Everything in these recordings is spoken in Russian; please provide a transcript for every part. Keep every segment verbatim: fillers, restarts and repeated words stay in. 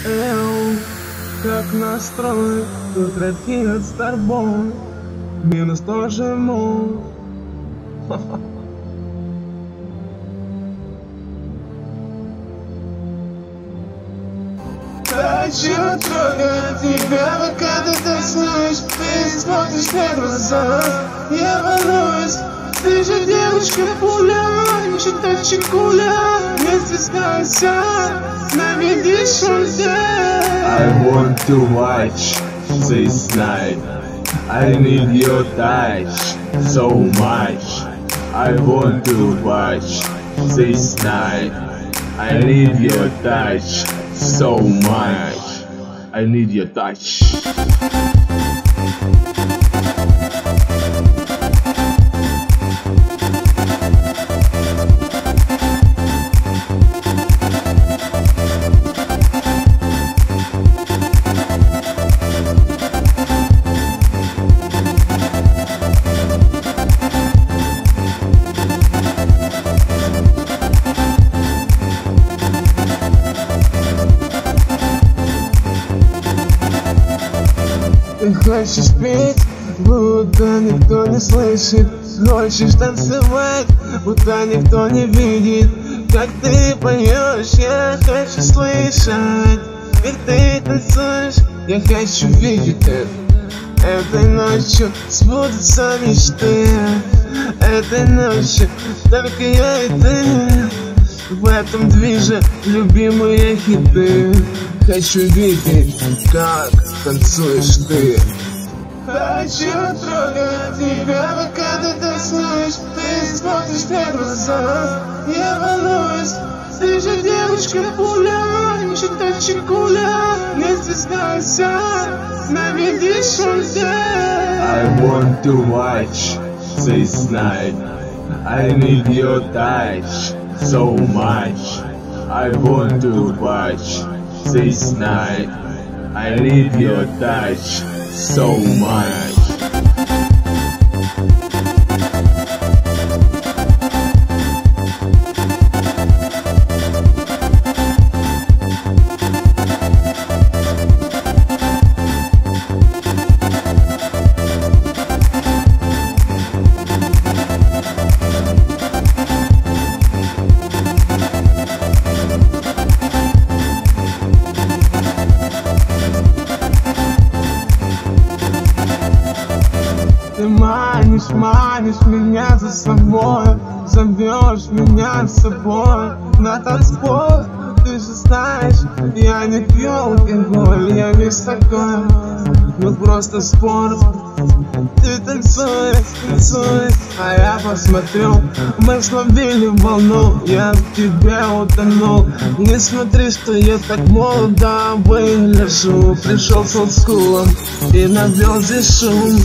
Эу, как настрой, тут ракет с тобой, минус тоже мой. Хочу трогать тебя, пока ты танцуешь, ты смотришь мне в глаза. Я волнуюсь, ты же девушка пуля, считающая куля, не стесняйся, наведишь уже. I want to watch this night. I need your touch so much. I want to watch this night. I need your touch so much. I need your touch. Ты хочешь петь, будто никто не слышит. Хочешь танцевать, будто никто не видит. Как ты поешь, я хочу слышать. Как ты танцуешь, я хочу видеть это. Этой ночью сбудутся мечты. Этой ночью только я и ты. В этом движе любимые хиты. Хочу видеть, как танцуешь ты. Хочу трогать тебя, пока ты танцуешь, ты смотришь мне в глаза. Я волнуюсь, ты же девушка пуля, считающая куля, не стесняйся, наведишь уже. I want to watch this night. I need your touch so much. I want to watch this night. I need your touch so much. Ты манишь, манишь меня за собой, зовешь меня с собой на танцпол. Ты же знаешь, я не пью алкоголь, я весь такой, ну просто спорт. Ты танцуешь, танцуешь, а я посмотрю. Мы словили волну, я в тебе утонул. Не смотри, что я так молодо выгляжу. Пришел с олдскулом и навел здесь шум.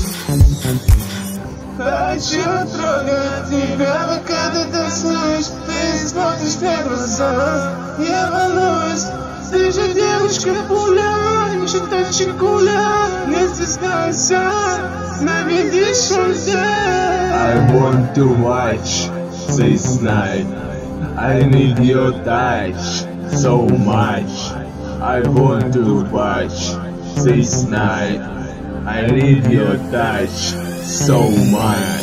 Хочу трогать тебя, пока ты танцуешь, ты смотришь мне в глаза. Я волнуюсь, ты же девушка пуля, считающая куля, не стесняйся, наведишь уже. I want to watch this night. I need your touch so much. I want to watch this night. I need your touch so much.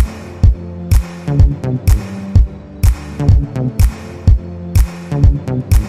Thank you.